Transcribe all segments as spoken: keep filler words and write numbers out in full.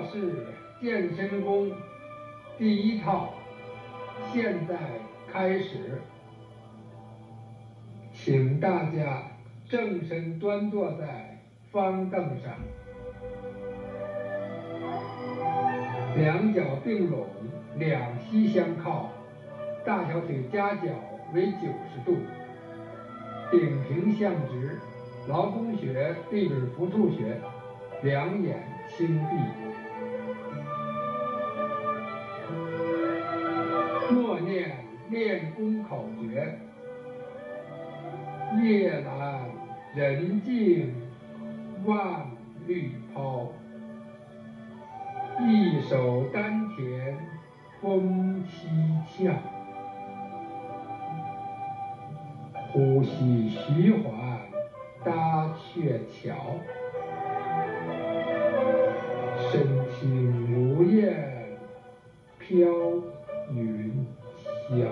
式健身功第一套，现在开始，请大家正身端坐在方凳上，两脚并拢，两膝相靠，大小腿夹角为九十度，顶平向直，劳宫穴、地轮浮兔穴，两眼轻闭。默念练功口诀：夜阑人静万虑抛，一手丹田风七窍，呼吸徐缓搭鹊桥，身轻如燕飘云霄。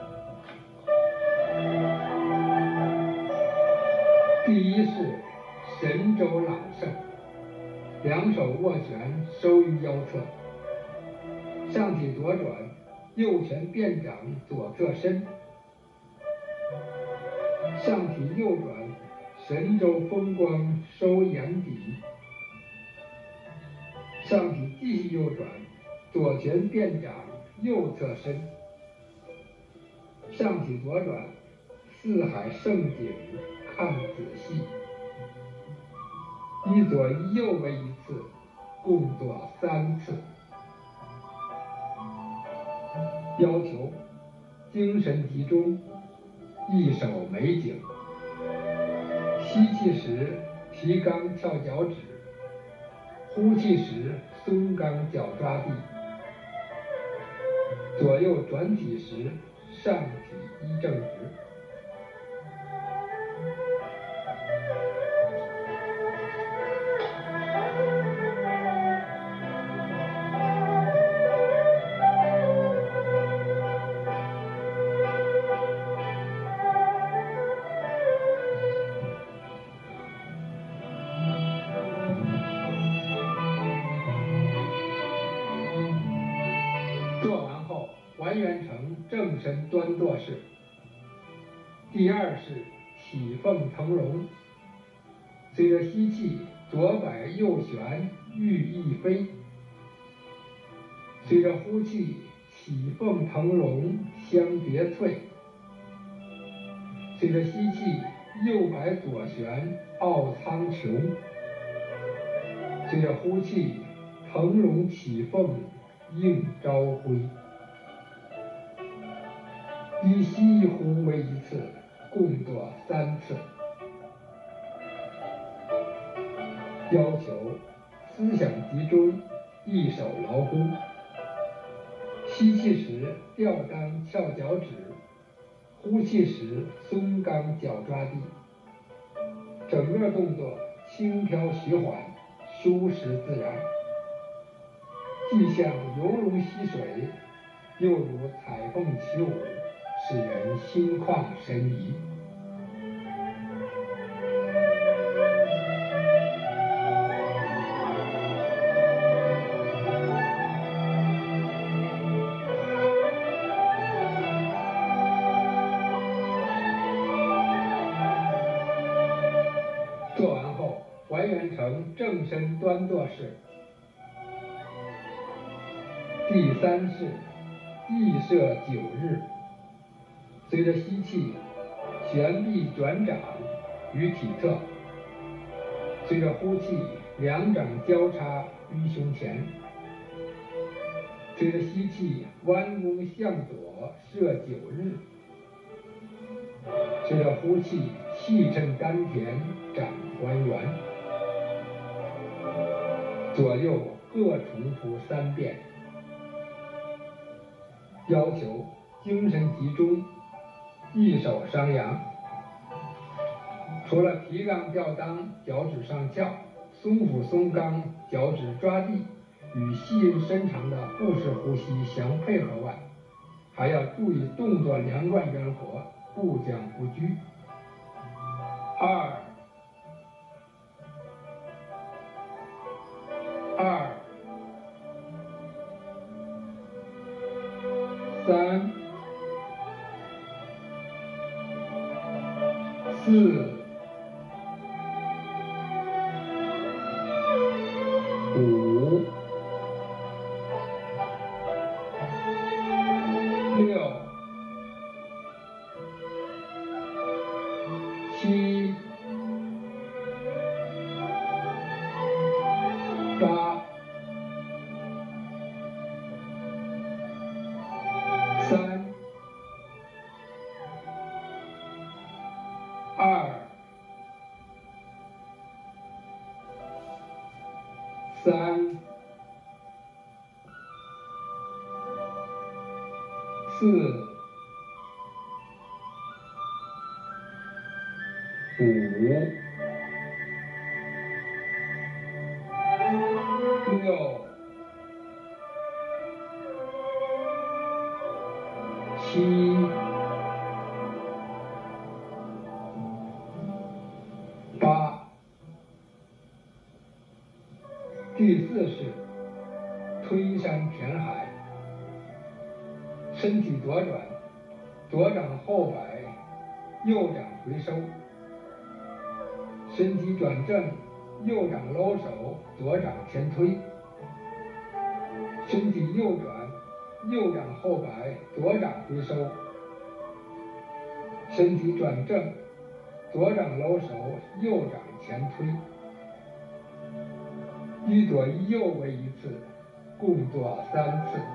第一式神州朗胜，两手握拳收于腰侧，上体左转，右拳变掌左侧伸，上体右转，神州风光收眼底，上体继续右转，左拳变掌右侧伸，上体左转，四海盛景看仔细，一左一右为一次，共做三次。要求精神集中，一手美景。吸气时提肛翘脚趾，呼气时松肛脚抓地。左右转体时上体一正直。还原成正身端坐式。第二式起凤腾龙，随着吸气，左摆右旋，欲翼飞；随着呼气，起凤腾龙，香蝶翠；随着吸气，右摆左旋，傲苍穹；随着呼气，腾龙起凤，应朝晖。一吸一呼为一次，共做三次。要求思想集中，一手劳宫。吸气时吊裆翘脚趾，呼气时松肛脚抓地。整个动作轻飘徐缓，舒适自然，既像游龙戏水，又如彩凤起舞，使人心旷神怡。做完后，还原成正身端坐式。第三式羿射九日，随着吸气，旋臂转掌于体侧；随着呼气，两掌交叉于胸前；随着吸气，弯弓向左射九日；随着呼气，气沉丹田，掌还原。左右各重复三遍。要求精神集中，一手商阳。除了提肛吊裆，脚趾上翘，松腹松肛，脚趾抓地，与细阴深长的腹式呼吸相配合外，还要注意动作连贯圆活，不僵不拘。二二三、四、五、六、七、八、三、二、三、四、五、六、七、八。第四式推山填海，身体左转，左掌后摆，右掌回收，身体转正，右掌搂手，左掌前推，身体右转，右掌后摆，左掌回收，身体转正，左掌搂手，右掌前推，一左一右为一次，共做三次。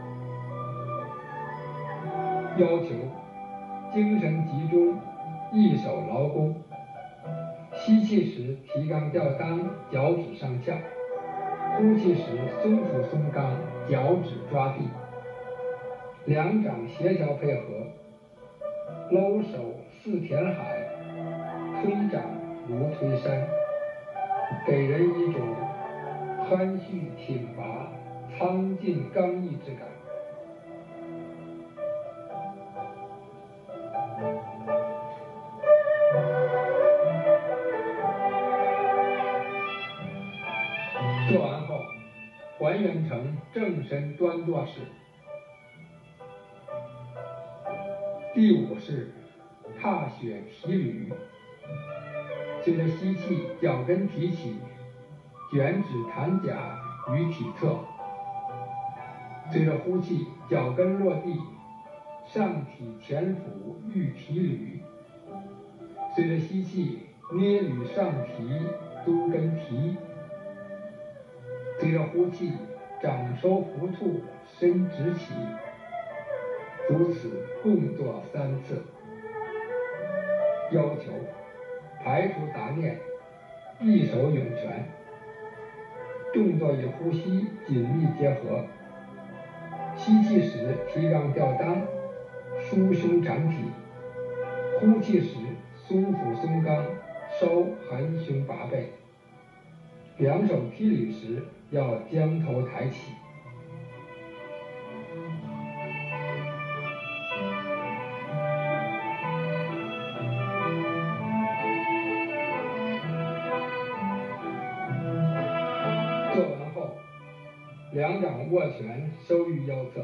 要求精神集中，一手劳宫。吸气时提肛吊裆，脚趾上翘；呼气时松腹松肛，脚趾抓地。两掌协调配合，搂手似填海，推掌如推山，给人一种含蓄挺拔、苍劲刚毅之感。做完后，还原成正身端坐式。第五式踏雪提履，随着吸气，脚跟提起，卷指弹甲于体侧；随着呼气，脚跟落地，上体前俯欲提履；随着吸气，捏履上提，都跟提；随着呼气，掌收浮兔，身直起。如此共做三次。要求排除杂念，一手涌泉。动作与呼吸紧密结合。吸气时提肛吊裆，舒胸展体；呼气时松腹松肛，收含胸拔背。两手提履时要将头抬起。做完后，两掌握拳收于腰侧。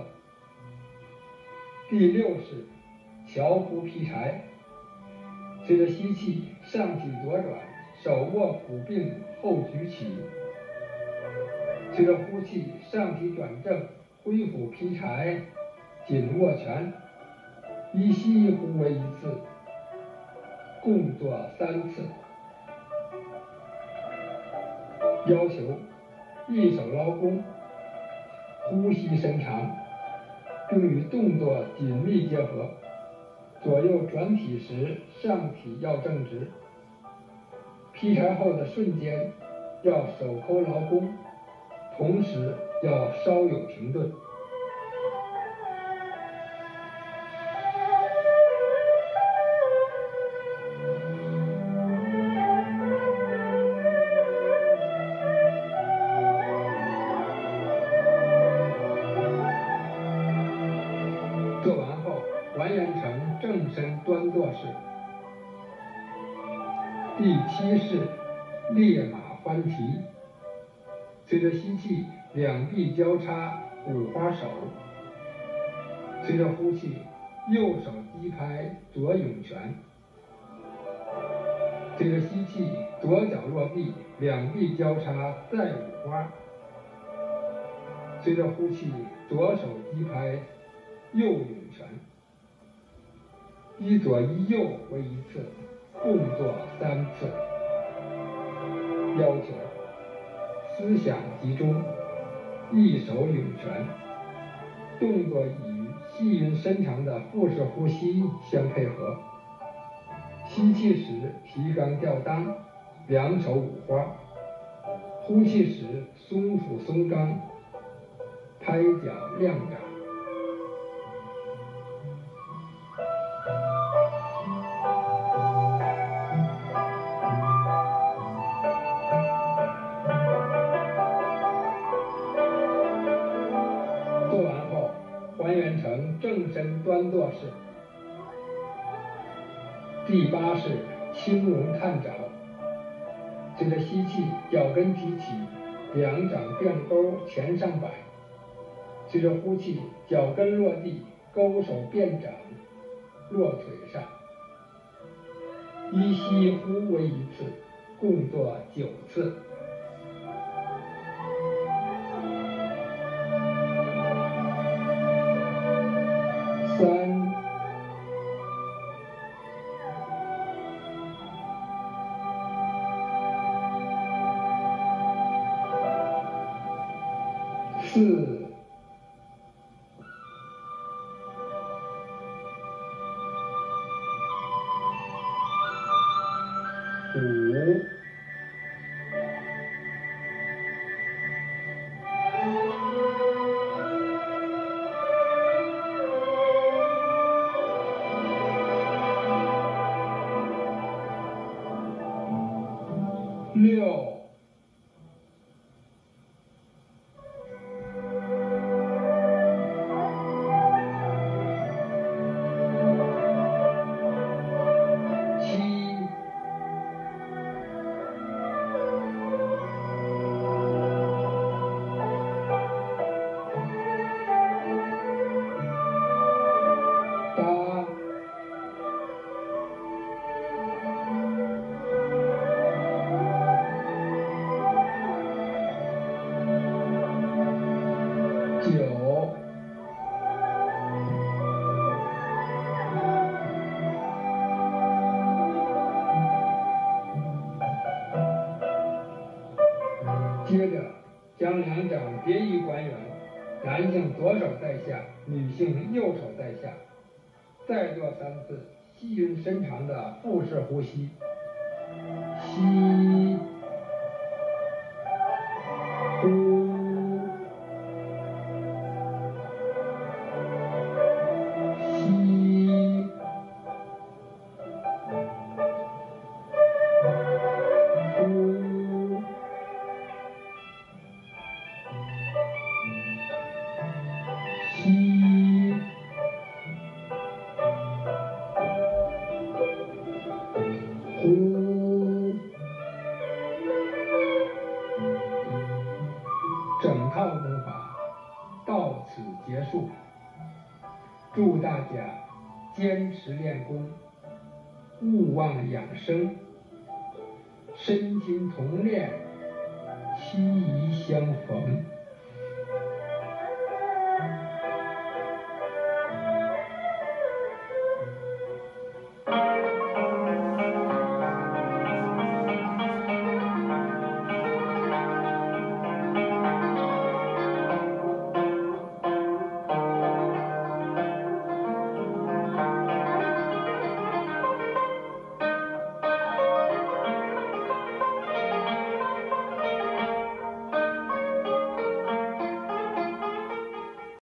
第六式樵夫劈柴，随着吸气，上体左转，手握骨柄后举起；随着呼气，上体转正，挥斧劈柴，紧握拳，一吸一呼为一次，共做三次。要求一手捞弓，呼吸深长，并与动作紧密结合。左右转体时，上体要正直。劈柴后的瞬间，要手抠劳弓，同时要稍有停顿。做完后，还原成正身端坐式。第七式烈马翻蹄，随着吸气，两臂交叉，五花手； 随着呼气，右手低拍左涌泉。随着吸气，左脚落地，两臂交叉再五花。随着呼气，左手低拍右涌泉。一左一右为一次，共做三次。要求：思想集中，一手涌泉。动作与细匀深长的腹式呼吸相配合。吸气时提肛吊裆，两手五花；呼气时松腹松肛，拍脚亮掌。做完后，还原成正身端坐式。第八式轻容探爪。随着吸气，脚跟提起，两掌垫钩前上摆。随着呼气，脚跟落地，勾手变掌，落腿上。一吸一呼为一次，共做九次。三。四、五、六。九、接着将两掌别于关元，男性左手在下，女性右手在下，再做三次细匀深长的腹式呼吸。吸、呼、整套功法到此结束。祝大家坚持练功，勿忘养生，身心同练，期宜相逢。